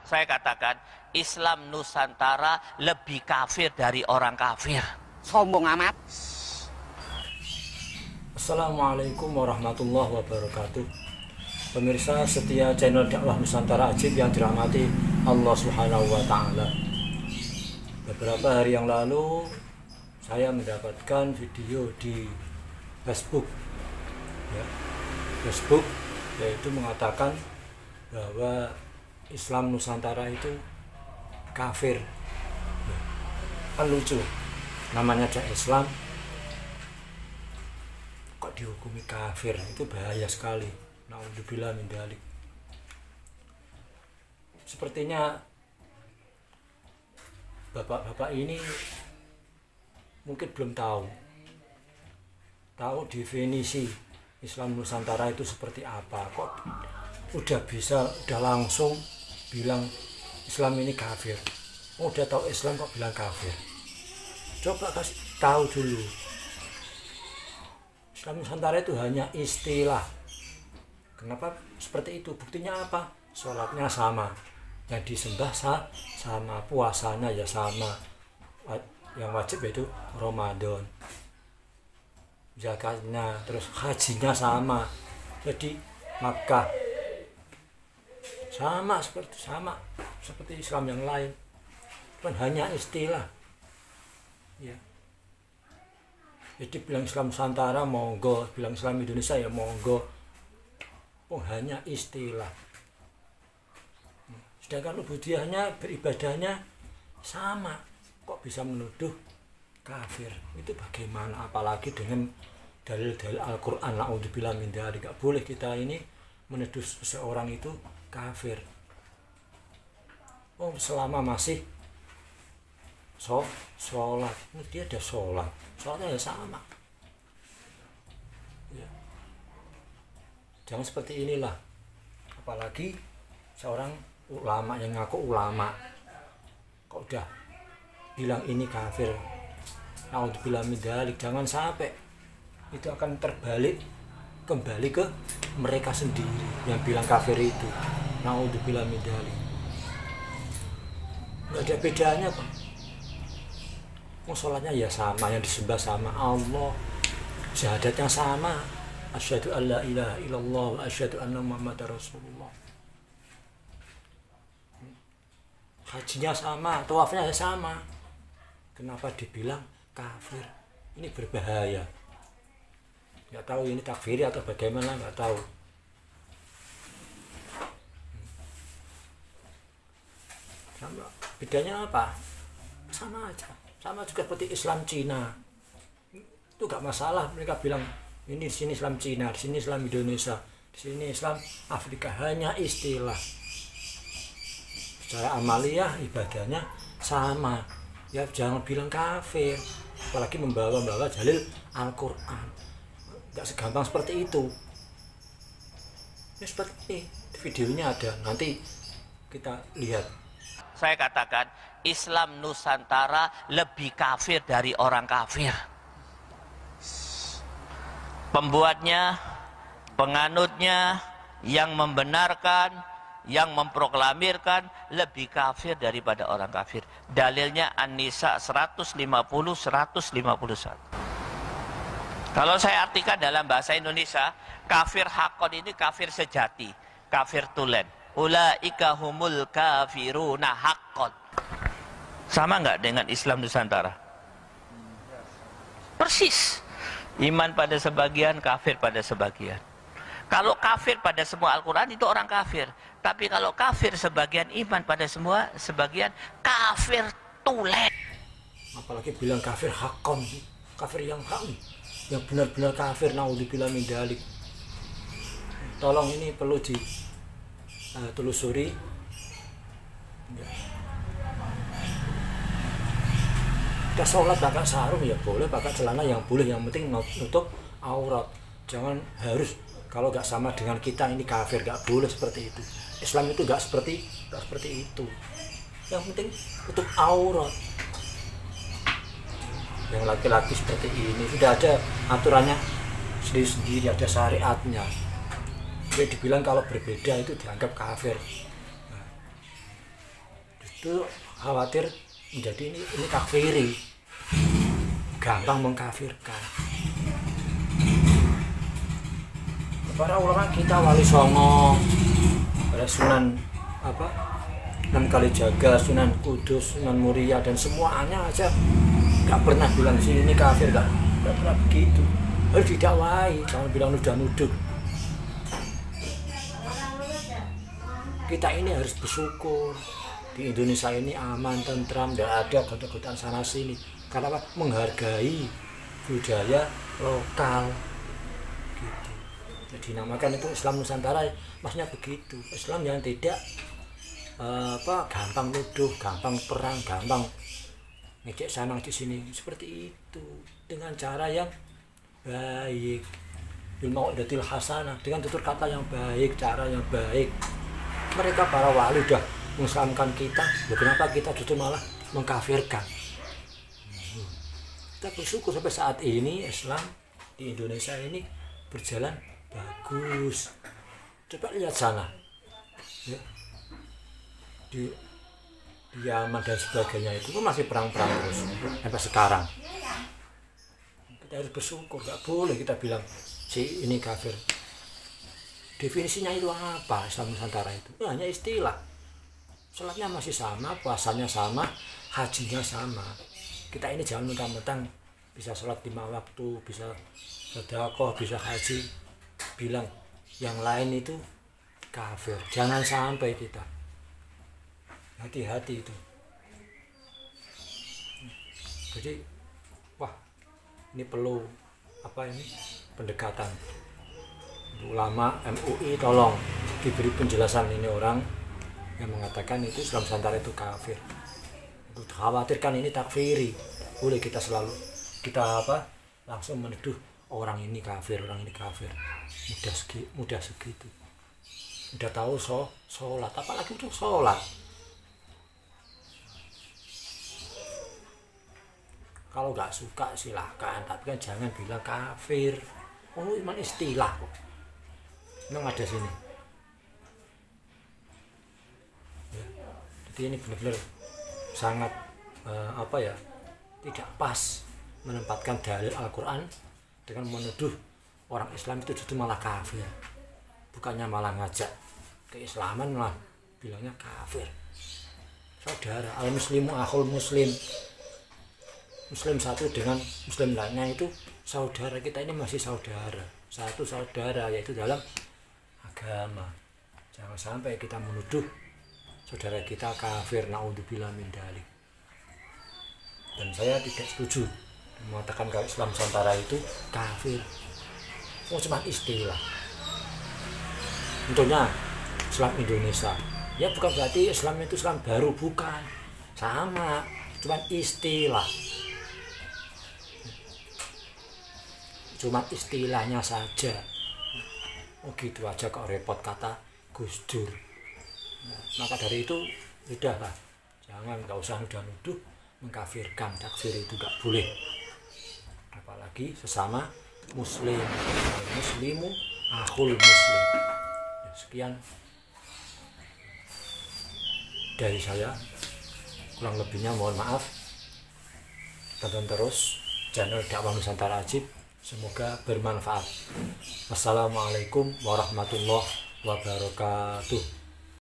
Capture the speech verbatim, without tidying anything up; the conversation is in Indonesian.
Saya katakan Islam Nusantara lebih kafir dari orang kafir. Sombong amat. Assalamualaikum warahmatullahi wabarakatuh. Pemirsa setia channel dakwah Nusantara Ajib yang dirahmati Allah Subhanahu wa Ta'ala. Beberapa hari yang lalu saya mendapatkan video di Facebook, ya, Facebook yaitu mengatakan bahwa Islam Nusantara itu kafir. Ya, kan lucu, namanya aja Islam kok dihukumi kafir, itu bahaya sekali. Naudzubillah min dzalik. Sepertinya bapak-bapak ini mungkin belum tahu tahu definisi Islam Nusantara itu seperti apa. Kok udah bisa udah langsung bilang Islam ini kafir. Oh, udah tahu Islam kok bilang kafir. Coba kasih tahu dulu, Islam Nusantara itu hanya istilah. Kenapa seperti itu? Buktinya apa? Sholatnya sama, yang disembah sama, puasanya ya sama, yang wajib itu Ramadan, zakatnya, terus hajinya sama. Jadi Makkah sama seperti sama seperti Islam yang lain, kan hanya istilah. Ya. Jadi bilang Islam Nusantara monggo, bilang Islam Indonesia ya monggo. Oh, hanya istilah. Sedangkan ubudiyahnya, beribadahnya sama. Kok bisa menuduh kafir? Itu bagaimana? Apalagi dengan dalil-dalil Al-Quran. Na'udzubillah min dzalik. Gak boleh kita ini menuduh seseorang itu kafir. Oh, selama masih so, sholat, dia ada sholat, sholatnya ya sama. Ya. Jangan seperti inilah. Apalagi seorang ulama yang ngaku ulama kok udah bilang ini kafir. Naudzubillah min dzalik. Jangan sampai itu akan terbalik kembali ke mereka sendiri yang bilang kafir itu. Naudzubillah min dzalik. Enggak ada bedanya, Pak. Oh, sholatnya ya sama, yang disembah sama Allah, syahadatnya sama, asyhadu an la ilaha illallah wa asyhadu anna muhammadar rasulullah, hajinya sama, tawafnya sama. Kenapa dibilang kafir? Ini berbahaya. Nggak tahu ini takfiri atau bagaimana, nggak tahu. Sama, bedanya apa? Sama aja, sama juga seperti Islam Cina. Itu gak masalah mereka bilang ini di sini Islam Cina, di sini Islam Indonesia, di sini Islam Afrika, hanya istilah. Secara amaliyah ibadahnya sama. Ya jangan bilang kafir, apalagi membawa-bawa dalil Al-Quran. Gak segampang seperti itu. Ini seperti ini, videonya ada, nanti kita lihat. Saya katakan Islam Nusantara lebih kafir dari orang kafir. Pembuatnya, penganutnya, yang membenarkan, yang memproklamirkan lebih kafir daripada orang kafir. Dalilnya An-Nisa seratus lima puluh seratus lima puluh satu. Kalau saya artikan dalam bahasa Indonesia, kafir hakon ini kafir sejati, kafir tulen. Ulaika humul kafiruna haqqan. Sama nggak dengan Islam Nusantara? Persis. Iman pada sebagian, kafir pada sebagian. Kalau kafir pada semua Al-Quran itu orang kafir. Tapi kalau kafir sebagian, iman pada semua sebagian, kafir tulen. Apalagi bilang kafir hakon, kafir yang hak, yang benar-benar kafir. Naudzubillah min dzalik. Tolong ini perlu di Uh, telusuri. Ya. Kita sholat pakai sarung ya boleh, pakai celana yang boleh, yang penting nutup aurat. Jangan harus kalau nggak sama dengan kita ini kafir, nggak boleh seperti itu. Islam itu nggak seperti nggak seperti itu. Yang penting tutup aurat. Yang laki-laki seperti ini sudah ada aturannya sendiri-sendiri, ada syariatnya. Jadi dibilang kalau berbeda itu dianggap kafir. Nah, itu khawatir menjadi ini ini takfiri, gampang mengkafirkan. Para ulama kita Wali Songo, para Sunan apa Sunan Kalijaga, Sunan Kudus, Sunan Muria dan semuanya aja nggak pernah bilang sih ini kafir, nggak nggak pernah begitu. Harus didakwai, jangan bilang nuduh-nuduh. Kita ini harus bersyukur di Indonesia ini aman, tentram, tidak ada godaan sana sini. Karena apa? Menghargai budaya lokal. Gitu. Dinamakan itu Islam Nusantara, maksudnya begitu. Islam yang tidak uh, apa gampang nuduh, gampang perang, gampang ngecek sana ngecek sini, seperti itu, dengan cara yang baik, bil mau'izatil hasanah, dengan tutur kata yang baik, cara yang baik. Mereka para wali udah mengislamkan kita, ya kenapa kita justru malah mengkafirkan? Kita bersyukur sampai saat ini Islam di Indonesia ini berjalan bagus. Coba lihat sana, ya. di, di Yaman dan sebagainya itu masih perang-perang terus sampai sekarang. Kita harus bersyukur, nggak boleh kita bilang si ini kafir. Definisinya itu apa Islam Nusantara itu? Ya, hanya istilah. Sholatnya masih sama, puasanya sama, hajinya sama. Kita ini jangan mentang-mentang bisa sholat lima waktu, bisa sedekah, bisa haji, bilang yang lain itu kafir. Jangan sampai kita. Hati-hati itu. Jadi, wah, ini perlu apa ini pendekatan. Ulama M U I tolong diberi penjelasan, ini orang yang mengatakan itu Islam Nusantara itu kafir. Itu khawatirkan ini takfiri. Boleh kita selalu kita apa langsung menuduh orang ini kafir, orang ini kafir. Mudah segi, mudah segitu. Udah tahu so, sholat, apalagi untuk sholat. Kalau nggak suka silahkan, tapi kan jangan bilang kafir. Oh, memang istilah kok. Memang ada sini. Ya. Jadi ini benar-benar sangat uh, apa ya, tidak pas menempatkan dalil Al-Quran dengan menuduh orang Islam itu justru malah kafir. Bukannya malah ngajak keislaman, malah bilangnya kafir. Saudara, al-muslimu akhul muslim. Muslim satu dengan muslim lainnya itu saudara, kita ini masih saudara. Satu saudara, yaitu dalam agama. Jangan sampai kita menuduh saudara kita kafir, naudzubillah min dzalik. Dan saya tidak setuju mengatakan kalau Islam Nusantara itu kafir. Oh, cuma istilah. Contohnya Islam Indonesia, ya bukan berarti Islam itu Islam baru, bukan. Sama, cuma istilah. Cuma istilahnya saja. Oh gitu aja kok repot kata Gus Dur. Nah, maka dari itu udahlah, jangan, nggak usah nuduh-nuduh, mengkafirkan. Takfir itu nggak boleh, apalagi sesama muslim. Muslimu akhul muslim. Ya, sekian dari saya, kurang lebihnya mohon maaf. Tonton terus channel Dakwah Nusantara Ajib, semoga bermanfaat. Wassalamualaikum warahmatullahi wabarakatuh.